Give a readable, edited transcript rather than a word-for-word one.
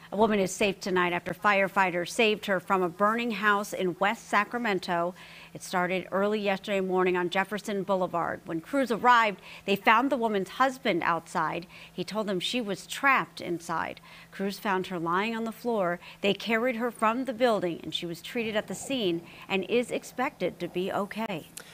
A woman is safe tonight after firefighters saved her from a burning house in West Sacramento. It started early yesterday morning on Jefferson Boulevard. When crews arrived, they found the woman's husband outside. He told them she was trapped inside. Crews found her lying on the floor. They carried her from the building, and she was treated at the scene and is expected to be okay.